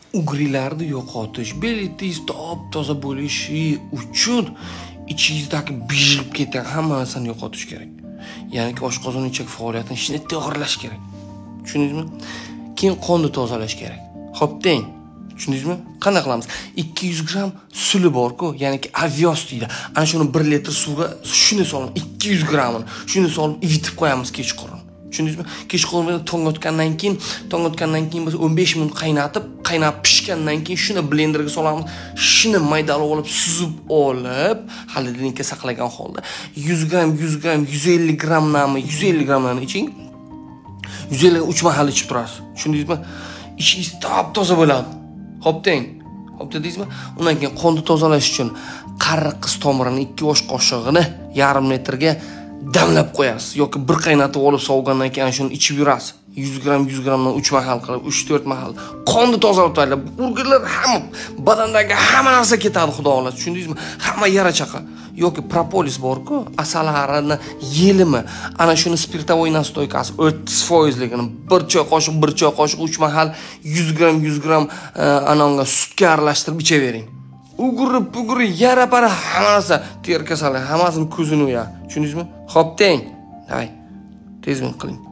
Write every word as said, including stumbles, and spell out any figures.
ugrilarni yo'qotish, belitingiz top-toza bo'lishi uchun ichingizdagi bijilib ketgan hamma narsani yo'qotish kerak. Ya'ni oshqozon ichak faoliyatini ishni to'g'irlash kerak. Tushundingizmi? Keyin qonni tozalash kerak. Xo'p, teng. Tushundingizmi? Qanday qilamiz? ikki yuz gramm suli bor-ku, ya'ni avios deydi. Ana shuni bir litr suvga shuni solib, ikki yuz grammini shuni solib ivitib qo'yamiz kechqurun. Tushundingizmi? Kechqurun tong otgandan keyin, tong otgandan keyin biz o'n besh minut qaynatib, qaynab pishgandan keyin shuni blenderga solamiz. Shuni maydalab olib, suzib olib, xolodilnikka saqlagan holda yuz gramm, yuz gramm, yuz ellik grammni, yuz ellik grammni iching. yuz ellik uch mahal ichib turasiz. Tushundingizmi? Ichingiz top-toza bo'ladi. Xo'p, teng. Xo'p dedingizmi? Undan keyin qonni tozalash uchun qariqiz tomirining ikki osh qoshig'ini yarim litrga damlab qo'yasiz yoki bir qaynatib olib sovigandan keyin shuni ichib yurasiz. yuz gramm, yuz grammdan uch mahal qilib, uch to'rt mahal qonni tozalab tayyorlab, burgerlar hamma badandagi hamma narsa ketadi, xudo xohlasa. Tushundingizmi? Hamma yara chaqa. Yoki propolis bor-ku, asalarini yelimi, ana shuni spirtovoy nastoykasi o'ttiz foiz ligini bir choy qoshiq, bir choy qoshiq uch mahal yuz gramm, yuz gramm anonga sutga aralashtirib ichavering. Ugurib, ugurib, yara-para hamma narsa ter kasali, hammasini ko'zini uyadi. Tushundingizmi? Xo'p, teng. Hay. Tezroq qiling.